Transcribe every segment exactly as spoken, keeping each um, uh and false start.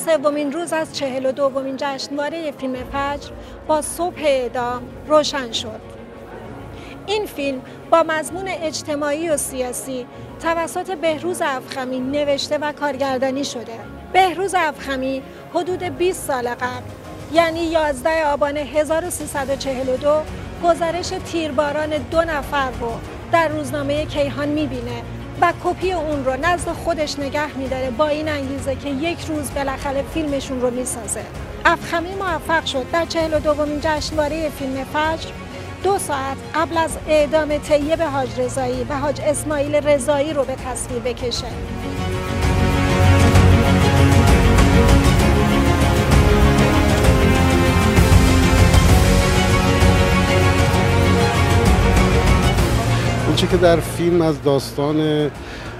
سومین روز از چهل و دومین جشنواره فیلم فجر با صبح اعدام روشن شد. این فیلم با مضمون اجتماعی و سیاسی توسط بهروز افخمی نوشته و کارگردانی شده. بهروز افخمی حدود بیست سال قبل، یعنی یازده آبان هزار و سیصد و چهل و دو، گزارش تیرباران دو نفر رو در روزنامه کیهان میبینه و کپی اون رو نزد خودش نگه میداره با این انگیزه که یک روز بالاخره فیلمشون رو میسازه. افخمی موفق شد در چهل و دومین جشنواره فیلم فجر دو ساعت قبل از اعدام طیب حاج رضایی و حاج اسماعیل رضایی رو به تصویر بکشه. اونچه که در فیلم از داستان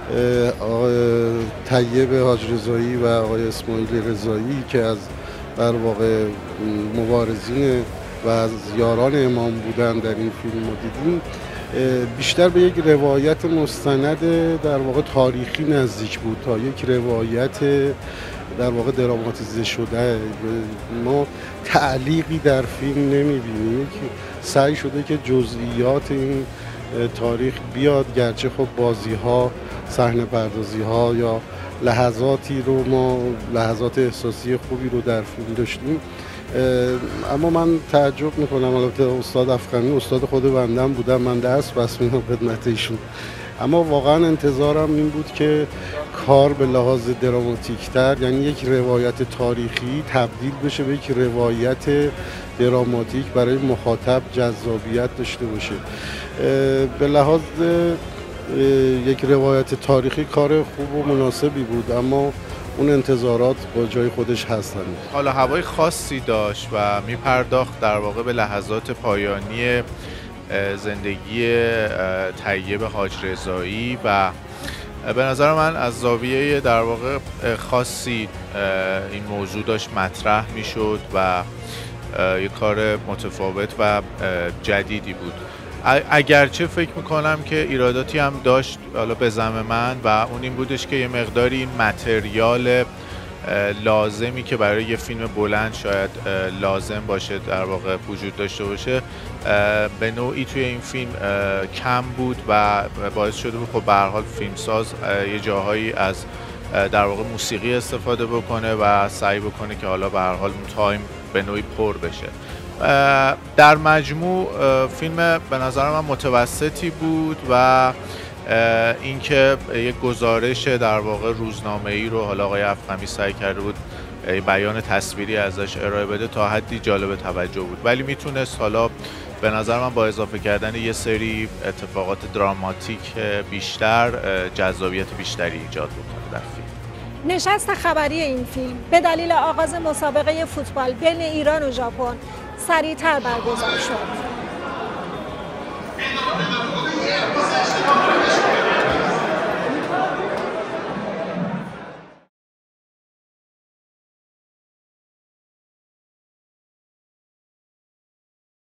آقای طیب حاج رضایی و آقای اسماعیل رضایی که از در واقع مبارزین و از یاران امام بودن در این فیلم ما دیدیم، بیشتر به یک روایت مستند در واقع تاریخی نزدیک بود تا یک روایت در واقع دراماتیزه شده. ما تعلیقی در فیلم نمی‌بینیم که سعی شده که جزئیات این تاریخ بیاد، گرچه خب بازی‌ها، صحنه پردازی‌ها یا لحظاتی رو ما لحظات احساسی خوبی رو در فیلم داشتیم، اما من تعجب میکنم. البته استاد افخمی استاد خود بندم بودم، من دست بس میدم خدمت ایشون، اما واقعا انتظارم این بود که کار به لحاظ دراماتیکتر، یعنی یک روایت تاریخی تبدیل بشه به یک روایت دراماتیک برای مخاطب جذابیت داشته باشه. به لحاظ یک روایت تاریخی کار خوب و مناسبی بود، اما اون انتظارات با جای خودش هستن. حالا هوای خاصی داشت و میپرداخت در واقع به لحظات پایانی زندگی طیب حاج رضایی و به نظر من از زاویه در واقع خاصی این موضوع داشت مطرح میشد و یک کار متفاوت و جدیدی بود. اگرچه فکر میکنم که ایراداتی هم داشت حالا به زعم من و اون این بودش که یه مقداری این متریال لازمی که برای یه فیلم بلند شاید لازم باشه در واقع وجود داشته باشه به نوعی توی این فیلم کم بود و باعث شده بود خب به هر حال فیلمساز یه جاهایی از در واقع موسیقی استفاده بکنه و سعی بکنه که حالا به هر حال اون تایم به نوعی پر بشه. در مجموع فیلم به نظر من متوسطی بود و اینکه یک گزارش در واقع روزنامه‌ای رو حالا آقای افخمی سعی کرده بود بیان تصویری ازش ارائه بده تا حدی جالب توجه بود، ولی میتونست حالا به نظر من با اضافه کردن یه سری اتفاقات دراماتیک بیشتر جذابیت بیشتری ایجاد بکنه در فیلم. نشست خبری این فیلم به دلیل آغاز مسابقه فوتبال بین ایران و ژاپن سریعتر برگزار شد.